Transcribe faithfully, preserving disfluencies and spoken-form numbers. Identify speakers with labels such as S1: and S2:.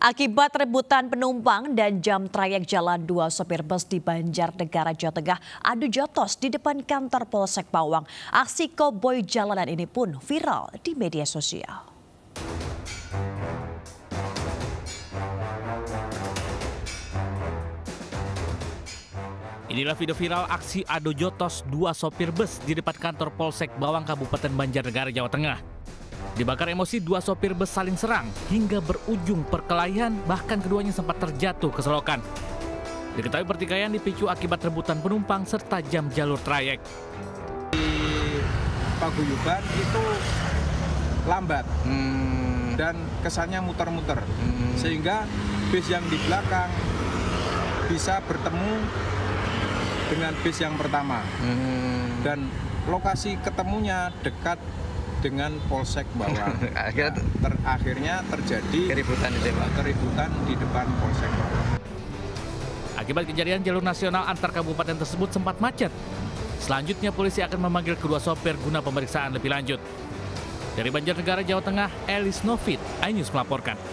S1: Akibat rebutan penumpang dan jam trayek jalan, dua sopir bus di Banjarnegara, Jawa Tengah adu jotos di depan kantor Polsek Bawang. Aksi koboi jalanan ini pun viral di media sosial.
S2: Inilah video viral aksi adu jotos dua sopir bus di depan kantor Polsek Bawang, Kabupaten Banjarnegara, Jawa Tengah. Dibakar emosi, dua sopir bus saling serang hingga berujung perkelahian, bahkan keduanya sempat terjatuh ke selokan. Diketahui pertikaian dipicu akibat rebutan penumpang serta jam jalur trayek.
S3: Di paguyuban itu lambat hmm. dan kesannya muter-muter, hmm. sehingga bis yang di belakang bisa bertemu dengan bis yang pertama, hmm. dan lokasi ketemunya dekat dengan Polsek Bawang. Akhirnya, ter akhirnya terjadi keributan di, keributan di depan Polsek Bawang.
S2: Akibat kejadian, jalur nasional antar kabupaten tersebut sempat macet. Selanjutnya polisi akan memanggil kedua sopir guna pemeriksaan lebih lanjut. Dari Banjarnegara, Jawa Tengah, Elis Novit, iNews melaporkan.